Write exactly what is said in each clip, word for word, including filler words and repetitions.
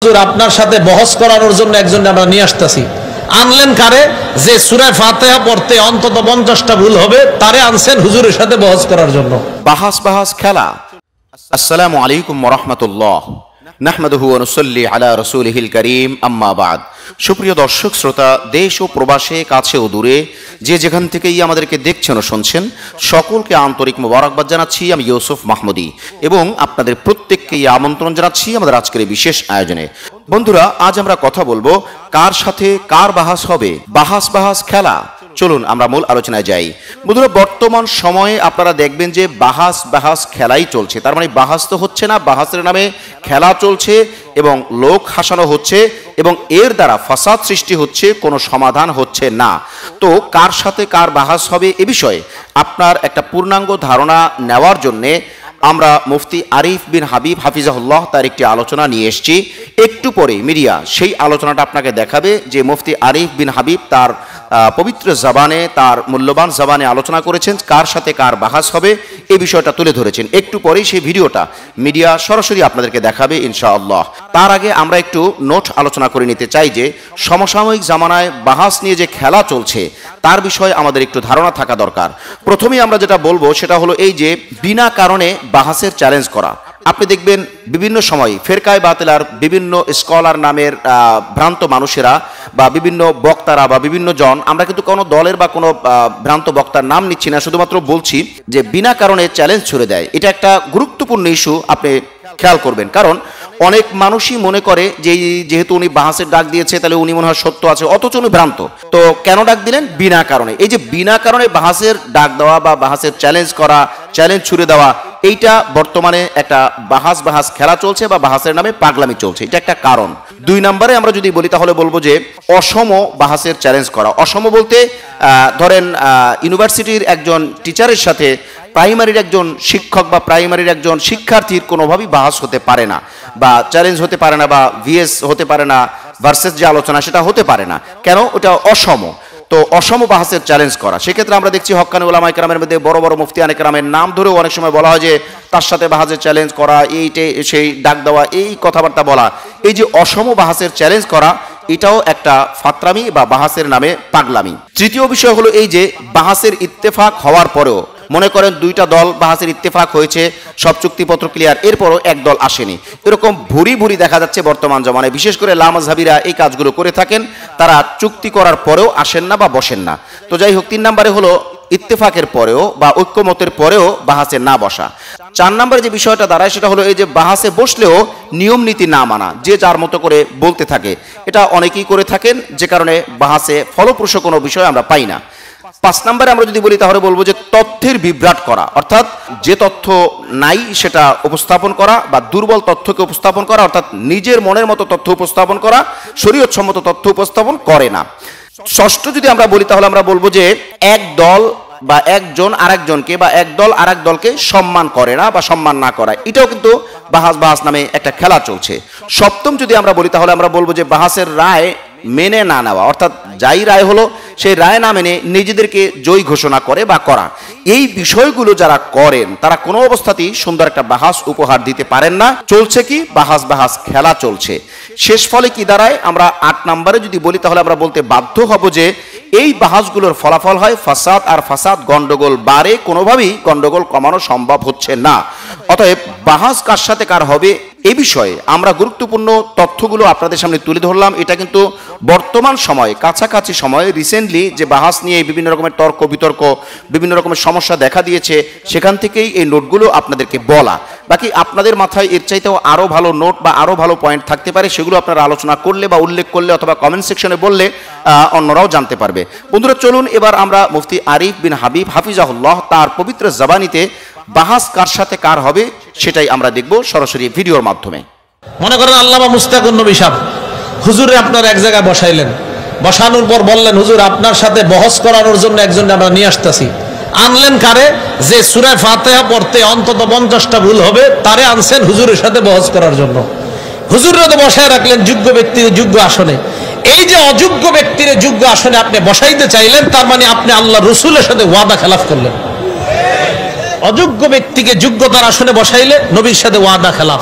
আপনার সাথে বহস করানোর জন্য একজন আমরা নিয়ে আসতেছি। আনলেন কারে? যে সূরা ফাতিহা পড়তে অন্তত পঞ্চাশটা ভুল হবে তারে আনছেন হুজুরের সাথে বহস করার জন্য। বাহাস বাহাস খেলা। আসসালামু আলাইকুম ওয়া রাহমাতুল্লাহ। নাহমাদুহু ওয়া নুসাল্লি আলা রাসূলিহিল কারীম, আম্মা বাদ। সুপ্রিয় দর্শক শ্রোতা, দেশ ও প্রবাসে, কাছে ও দূরে যে যেখান থেকেই আমাদেরকে দেখছেন ও শুনছেন, সকলকে আন্তরিক মোবারকবাদ জানাচ্ছি। আমি ইউসুফ মাহমুদি এবং আপনাদের প্রত্যেককেই আমন্ত্রণ জানাচ্ছি আমাদের আজকের এই বিশেষ আয়োজনে। বন্ধুরা, আজ আমরা কথা বলবো কার সাথে কার বাহাস হবে, বাহাস বাহাস খেলা। চলুন আমরা মূল আলোচনায় যাই। বন্ধুরা, বর্তমান সময়ে আপনারা দেখবেন যে বাহাস বাহাস খেলাই চলছে। তার মানে বাহাস তো হচ্ছে না, বাহাসের নামে খেলা চলছে এবং লোক হাসানো হচ্ছে এবং এর দ্বারা ফাসাদ সৃষ্টি হচ্ছে, কোনো সমাধান হচ্ছে না। তো কার সাথে কার বাহাস হবে এ বিষয়ে আপনার একটা পূর্ণাঙ্গ ধারণা নেওয়ার জন্যে আমরা মুফতি আরিফ বিন হাবিব হাফিজাহুল্লাহ তার একটি আলোচনা নিয়ে এসেছি। একটু পরে মিডিয়া সেই আলোচনাটা আপনাকে দেখাবে যে মুফতি আরিফ বিন হাবিব তার পবিত্র জবানে, তার মূল্যবান জবানে আলোচনা করেছেন কার সাথে কার বাহাস হবে এই বিষয়টা তুলে ধরেছেন। একটু পরেই সেই ভিডিওটা মিডিয়া সরাসরি আপনাদেরকে দেখাবে ইনশাআল্লাহ। তার আগে আমরা একটু নোট আলোচনা করে নিতে চাই যে সমসাময়িক জামানায় বাহাস নিয়ে যে খেলা চলছে তার বিষয়ে আমাদের একটু ধারণা থাকা দরকার। প্রথমেই আমরা যেটা বলবো সেটা হলো এই যে বিনা কারণে বাহাসের চ্যালেঞ্জ করা। আপনি দেখবেন বিভিন্ন সময় ফেরকায়ে বাতিলার বিভিন্ন স্কলার নামের ভ্রান্ত মানুষেরা বা বিভিন্ন বক্তারা বা বিভিন্ন জন, আমরা কিন্তু কোনো দলের বা কোনো ভ্রান্ত বক্তার নাম নিচ্ছি না, শুধুমাত্র বলছি যে বিনা কারণে চ্যালেঞ্জ ছুড়ে দেয়। এটা একটা গুরুত্বপূর্ণ ইস্যু, আপনি খেয়াল করবেন। কারণ অনেক মানুষই মনে করে যে যেহেতু উনি বাহাসের ডাক দিয়েছে তাহলে উনি মনে হয় সত্য আছে, অথচ উনি ভ্রান্ত। তো কেন ডাক দিলেন? বিনা কারণে। এই যে বিনা কারণে বাহাসের ডাক দেওয়া বা বাহাসের চ্যালেঞ্জ করা, চ্যালেঞ্জ ছুড়ে দেওয়া, এইটা বর্তমানে একটা বাহাস বাহাস খেলা চলছে বা বাহাসের নামে পাগলামি চলছে, এটা একটা কারণ। দুই নম্বরে আমরা যদি বলি তাহলে বলবো যে অসম বাহাসের চ্যালেঞ্জ করা। অসম বলতে ধরেন ইউনিভার্সিটির একজন টিচারের সাথে প্রাইমারির একজন শিক্ষক বা প্রাইমারির একজন শিক্ষার্থীর কোনোভাবেই বাহাস হতে পারে না বা চ্যালেঞ্জ হতে পারে না বা ভিএস হতে পারে না, ভার্সেস যে আলোচনা সেটা হতে পারে না। কেন? ওটা অসম। তো অসম বাহাসের চ্যালেঞ্জ করা, সেক্ষেত্রে আমরা দেখছি হক্কানি উলামায়ে কেরামের মধ্যে বড় বড় মুফতিয়ানে কেরামের নাম ধরেও অনেক সময় বলা হয় যে তার সাথে বাহাসের চ্যালেঞ্জ করা, এইটে সেই ডাক দেওয়া, এই কথাবার্তা বলা, এই যে অসম বাহাসের চ্যালেঞ্জ করা, এটাও একটা ফাত্রামি বা বাহাসের নামে পাগলামি। তৃতীয় বিষয় হলো এই যে বাহাসের ইত্তেফাক হওয়ার পরেও, মনে করেন দুইটা দল বাহাসের ইত্তেফাক হয়েছে, সব চুক্তিপত্র ক্লিয়ার, এরপরও এক দল আসেনি। এরকম ভুরি ভুরি দেখা যাচ্ছে বর্তমান জমানায়, বিশেষ করে লামাজহাবিরা এই কাজগুলো করে থাকেন। তারা চুক্তি করার পরেও আসেন না বা বসেন না। তো যাই হোক, তিন নম্বরে হলো ইত্তেফাকের পরেও বা ঐক্যমতের পরেও বাহাসে না বসা। চার নম্বরে যে বিষয়টা দাঁড়ায় সেটা হলো এই যে বাহাসে বসলেও নিয়ম নীতি না মানা, যে যার মতো করে বলতে থাকে, এটা অনেকেই করে থাকেন, যে কারণে বাহাসে ফলপ্রসূ কোনো বিষয় আমরা পাই না। পাঁচ নম্বরে আমরা যদি বলি তাহলে বলবো যে তথ্যের বিভ্রাট করা, অর্থাৎ যে তথ্য নাই সেটা উপস্থাপন করা বা দুর্বল তথ্যকে উপস্থাপন করা, অর্থাৎ নিজের মনের মতো তথ্য উপস্থাপন করা, শরীয়তসম্মত তথ্য উপস্থাপন করে না। ষষ্ঠ যদি আমরা বলি তাহলে আমরা বলবো যে এক দল বা একজন আরেকজনকে বা এক দল আরেক দলকে সম্মান করে না বা সম্মান না করা, এটাও কিন্তু বাহাস বাহাস নামে একটা খেলা চলছে। সপ্তম যদি আমরা বলি তাহলে আমরা বলবো যে বাহাসের রায় মেনে না নেওয়া, অর্থাৎ যাই রায় হলো সেই রায় না মেনে নিজেদেরকে জয়ী ঘোষণা করে বা করা। এই বিষয়গুলো যারা করেন তারা কোনো অবস্থাতেই সুন্দর একটা বাহাস উপহার দিতে পারেন না। চলছে কি? বাহাস বাহাস খেলা চলছে। শেষ ফলে কি দাঁড়ায়? আমরা আট নম্বরে যদি বলি তাহলে আমরা বলতে বাধ্য হব যে এই বাহাসগুলোর ফলাফল হয় ফাসাদ, আর ফাসাদ গন্ডগোল বাড়ে, কোনোভাবেই গন্ডগোল কমানো সম্ভব হচ্ছে না। অতএব বাহাস কার সাথে কার হবে এ বিষয়ে আমরা গুরুত্বপূর্ণ তথ্যগুলো আপনাদের সামনে তুলে ধরলাম। এটা কিন্তু বর্তমান সময়ে, কাছাকাছি সময়ে রিসেন্টলি যে বাহাস নিয়ে বিভিন্ন রকমের তর্ক বিতর্ক, বিভিন্ন রকমের সমস্যা দেখা দিয়েছে, সেখান থেকেই এই নোটগুলো আপনাদেরকে বলা। বাকি আপনাদের মাথায় এর চাইতেও আরও ভালো নোট বা আরও ভালো পয়েন্ট থাকতে পারে, সেগুলো আপনারা আলোচনা করলে বা উল্লেখ করলে অথবা কমেন্ট সেকশনে বললে অন্যরাও জানতে পারবে। বন্ধুরা, চলুন এবার আমরা মুফতি আরিফ বিন হাবিব হাফিজাহুল্লাহ তার পবিত্র জবানিতে বাহাস কার সাথে কার হবে সেটাই আমরা দেখব সরাসরি ভিডিওর মাধ্যমে। মনে করেন আল্লামা মুস্তাকুন নবী সাহেব হুজুরে আপনার এক জায়গায় বসাইলেন, বসানোর পর বললেন হুজুর আপনার সাথে বহস করানোর জন্য একজন আমরা নিয়ে আসতেছি। আনলেন কারে? যে সূরা ফাতিহা পড়তে অন্তত পঞ্চাশটা ভুল হবে তারে আনছেন হুজুরের সাথে বহস করার জন্য। হুজুররা তো বসায় রাখলেন যোগ্য ব্যক্তির যোগ্য আসনে। এই যে অযোগ্য ব্যক্তির যোগ্য আসনে আপনি বসাইতে চাইলেন, তার মানে আপনি আল্লাহ রসুলের সাথে ওয়াদা খেলাফ করলেন। অযোগ্য ব্যক্তিকে যোগ্যতার আসনে বসাইলে নবীর সাথে ওয়াদা খেলাফ।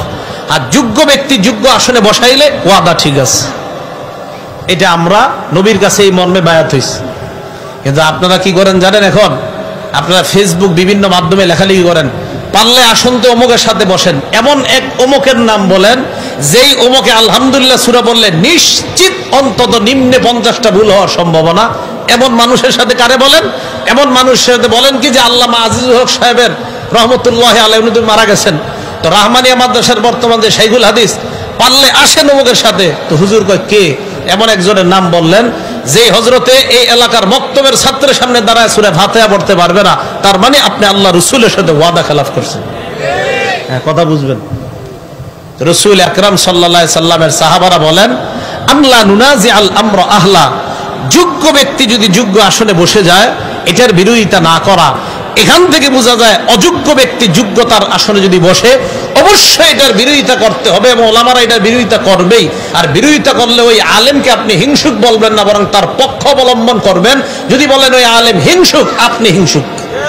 আর যোগ্য ব্যক্তি যোগ্য আসনে বসাইলে ওয়াদা ঠিক আছে। এটা আমরা নবীর কাছে এই মর্মে বায়াত হইছি। কিন্তু আপনারা কি করেন জানেন? এখন আপনারা ফেসবুক বিভিন্ন মাধ্যমে লেখালেখি করেন, পারলে আসন তো অমুকের সাথে বসেন, এমন এক অমুকের নাম বলেন যেই অমুকে আলহামদুলিল্লাহ সূরা বললে নিশ্চিত অন্তত নিম্নে পঞ্চাশটা ভুল হওয়ার সম্ভাবনা। এমন মানুষের সাথে কারে বলেন? এমন মানুষের সাথে বলেন কি যে আল্লামা আজিজুল হক সাহেবের রহমতুল্লাহি আলাইহি উনি মারা গেছেন, তো রাহমানিয়া মাদ্রাসার বর্তমান যে শাইখুল হাদিস, পারলে আসেন অমুকের সাথে। তো হুজুর কয় কে? এমন একজনের নাম বললেন যে হজরতে এই এলাকার মক্তবের ছাত্রের সামনে দাঁড়ায় সূরা ফাতিহা পড়তে পারবে না, তার মানে আপনি আল্লাহ রসুলের সাথে ওয়াদা খেলাফ করছেন। হ্যাঁ, কথা বুঝবেন। রসুল আকরাম সাল্লাল্লাহু আলাইহি সাল্লামের সাহাবারা বলেন আল্লাহ নুনাজি আল আমর আহলা, যোগ্য ব্যক্তি যদি যোগ্য আসনে বসে যায় এটার বিরোধিতা না করা। এখান থেকে বোঝা যায় অযোগ্য ব্যক্তি যোগ্যতার আসনে যদি বসে অবশ্যই এটার বিরোধিতা করতে হবে, এবং ওলামারা এটার বিরোধিতা করবেই। আর বিরোধিতা করলে ওই আলেমকে আপনি হিংসুক বলবেন না, বরং তার পক্ষ অবলম্বন করবেন। যদি বলেন ওই আলেম হিংসুক, আপনি হিংসুক।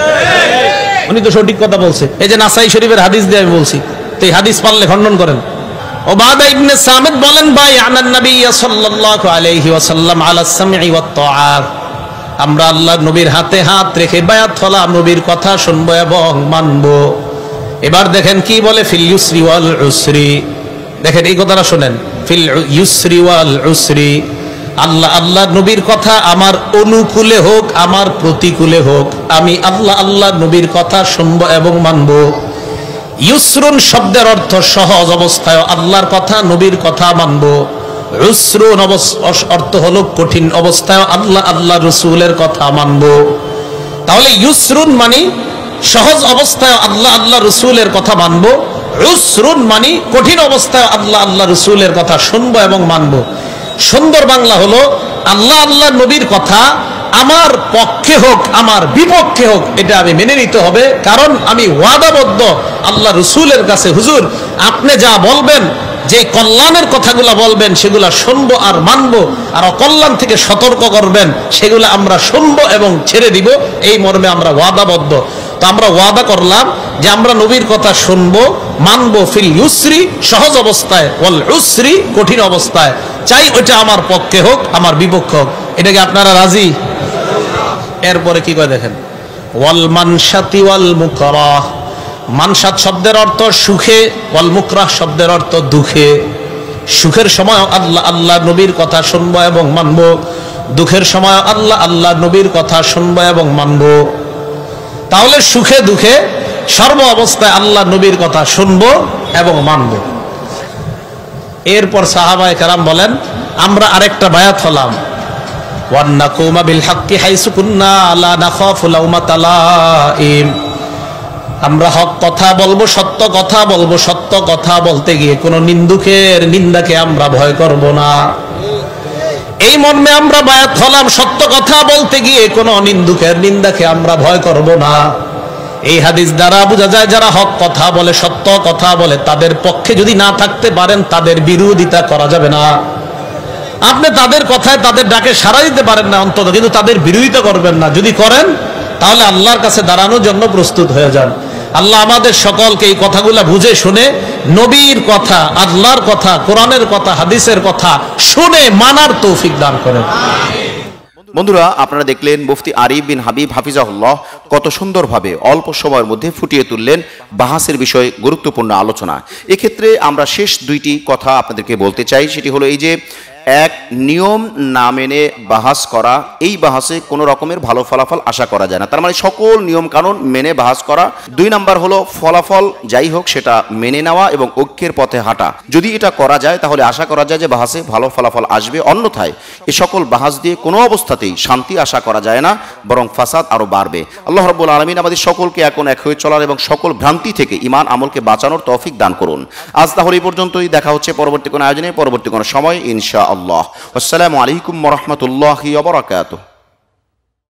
উনি তো সঠিক কথা বলছে। এই যে নাসাই শরীফের হাদিস দিয়ে আমি বলছি, তো এই হাদিস পারলে খণ্ডন করেন। উবাদা ইবনে সামিত বলেন ভাই আনান নবী সাল্লাল্লাহু আলাইহি ওয়াসাল্লাম আলা সামঈ ওয়াত তাআত, আমরা আল্লাহর নবীর হাতে হাত রেখে বায়াত হলাম, নবীর কথা শুনবো এবং মানবো। এবার দেখেন কি বলে, ফিল ইউসরি ওয়াল উসরি। দেখেন এই কথাটা শুনেন, ফিল ইউসরি ওয়াল উসরি। আল্লাহ আল্লাহর নবীর কথা আমার অনুকূলে হোক আমার প্রতিকূলে হোক, আমি আল্লাহ আল্লাহ নবীর কথা শুনবো এবং মানবো। ইউসরুন শব্দের অর্থ সহজ অবস্থায় আল্লাহর কথা নবীর কথা মানবো। উসরুন অর্থ হলো কঠিন অবস্থায় আল্লাহ আল্লাহ রসুলের কথা মানবো। তাহলে ইউসরুন মানে সহজ অবস্থায় আল্লাহ আল্লাহ রসুলের কথা মানবো, উসরুন মানে কঠিন অবস্থায় আল্লাহ আল্লাহ রসুলের কথা শুনবো এবং মানবো। সুন্দর বাংলা হলো আল্লাহ আল্লাহ নবীর কথা আমার পক্ষে হোক আমার বিপক্ষে হোক এটা আমি মেনে নিতে হবে, কারণ আমি ওয়াদাবদ্ধ আল্লাহ রসুলের কাছে। হুজুর আপনি যা বলবেন, যে কল্যাণের কথাগুলা বলবেন সেগুলা শুনবো আর মানবো, আর অকল্যাণ থেকে সতর্ক করবেন সেগুলা আমরা শুনবো এবং ছেড়ে দিব, এই মর্মে আমরা ওয়াদাবদ্ধ। তো আমরা ওয়াদা করলাম যে আমরা নবীর কথা শুনবো মানবো, ফিল ইউসরি সহজ অবস্থায়, ওয়াল উসরি কঠিন অবস্থায়, চাই ওইটা আমার পক্ষে হোক আমার বিপক্ষে হোক। এটাকে আপনারা রাজি? এরপরে কি কয় দেখেন, ওয়াল মানশাতি ওয়াল মুকরাহ। মানসাত শব্দের অর্থ সুখে, ওয়াল মুকরাহ শব্দের অর্থ দুঃখে। সুখের সময় আল্লাহ আল্লাহ নবীর কথা শুনবো এবং মানবো, দুঃখের সময় আল্লাহ আল্লাহ নবীর কথা শুনবো এবং মানবো। তাহলে সুখে দুঃখে সর্ব অবস্থায় আল্লাহ নবীর কথা শুনবো এবং মানবো। এরপর সাহাবায়ে কেরাম বলেন আমরা আরেকটা বায়াত হলাম, ওয়ান নাকুমা বিল হাক্কি হাইসু কুন্না লা নাখাফু লাউমাতা লাইম। আমরা হক কথা বলবো, সত্য কথা বলবো, সত্য কথা বলতে গিয়ে কোনো নিন্দুকের নিন্দাকে আমরা ভয় করব না। এই মর্মে আমরা বায়াত হলাম, সত্য কথা বলতে গিয়ে কোনো নিন্দুকের নিন্দাকে আমরা ভয় করব না। এই হাদিস দ্বারা বোঝা যায় যারা হক কথা বলে, সত্য কথা বলে, তাদের পক্ষে যদি না থাকতে পারেন তাদের বিরোধিতা করা যাবে না। আপনি তাদের কথায় তাদের ডাকে সাড়া দিতে পারেন না অন্তত, কিন্তু তাদের বিরোধিতা করবেন না। যদি করেন তাহলে আল্লাহর কাছে দাঁড়ানোর জন্য প্রস্তুত হয়ে যান। আল্লাহ আমাদের সকলকে এই কথাগুলা বুঝে শুনে নবীর কথা, আল্লাহর কথা, কোরআনের কথা, হাদিসের কথা শুনে মানার তৌফিক দান করেন। বন্ধুরা, আপনারা দেখলেন মুফতি আরিফ বিন হাবিব হাফিজাহুল্লাহ কত সুন্দরভাবে অল্প সময়ের মধ্যে ফুটিয়ে তুললেন বাহাসের বিষয়ে গুরুত্বপূর্ণ আলোচনা। এক্ষেত্রে আমরা শেষ দুইটি কথা আপনাদেরকে বলতে চাই। সেটি হলো এই যে এক, নিয়ম না মেনে বাহাস করা, এই বাহাসে কোনো রকমের ভালো ফলাফল আশা করা যায় না। তার মানে সকল নিয়ম কানুন মেনে বাহাস করা। দুই নাম্বার হলো ফলাফল যাই হোক সেটা মেনে নেওয়া এবং ঐক্যের পথে হাঁটা। যদি এটা করা যায় তাহলে আশা করা যায় যে বাহাসে ভালো ফলাফল আসবে। অন্যথায় এ সকল বাহাস দিয়ে কোনো অবস্থাতেই শান্তি আশা করা যায় না, বরং ফাসাদ আরো বাড়বে। আল্লাহ রাব্বুল আলামিন আমাদের সকলকে এখন এক হয়ে চলার এবং সকল ভ্রান্তি থেকে ঈমান আমলকে বাঁচানোর তৌফিক দান করুন। আজ তাহলে এই পর্যন্তই। দেখা হচ্ছে পরবর্তী কোনো আয়োজনে, পরবর্তী কোনো সময় ইনশাআল্লাহ। আসসালামু আলাইকুম ওয়া রাহমাতুল্লাহি ওয়া বারাকাতুহু।